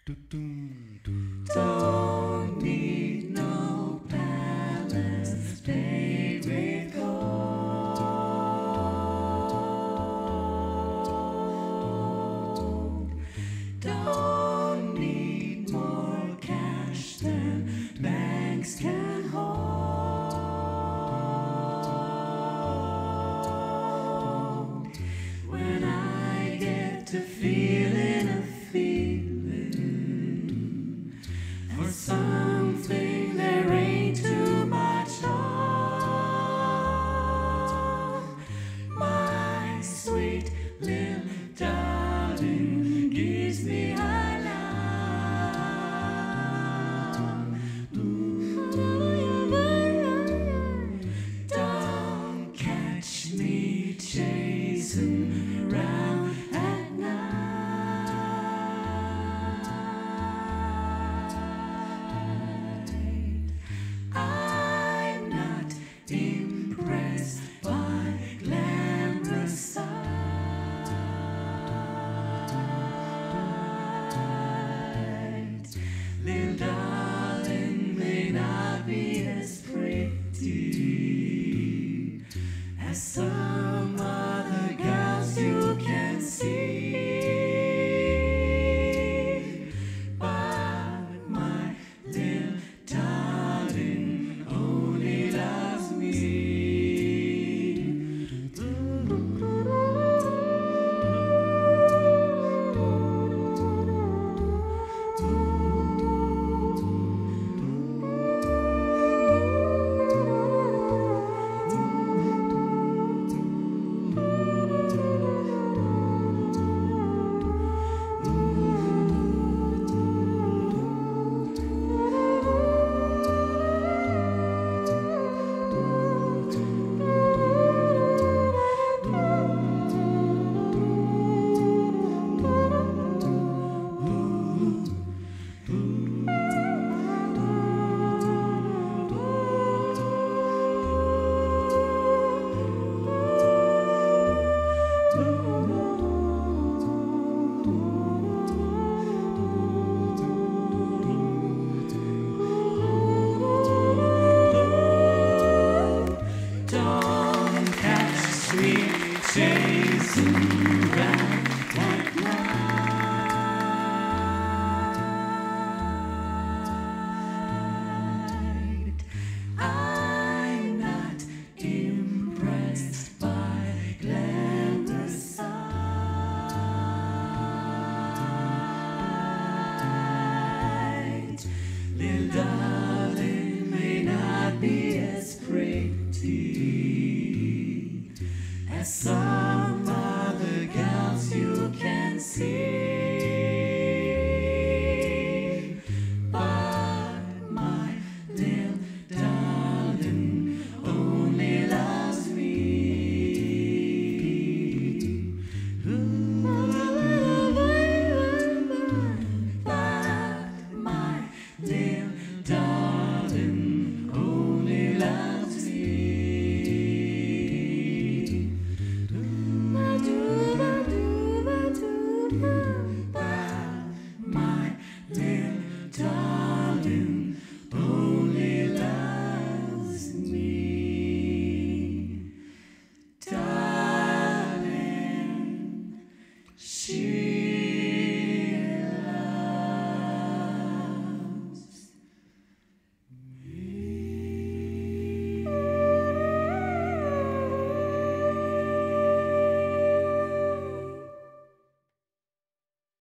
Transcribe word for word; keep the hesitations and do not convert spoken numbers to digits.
Don't need no palace paved with gold. Don't need more cash than banks can hold. When I get to feeling a feeling for something there ain't too much of, my sweet little darling gives me a love. Ooh, don't catch me chasing around at night. I'm not impressed by glamorous sights. Little darling may not be as pretty as some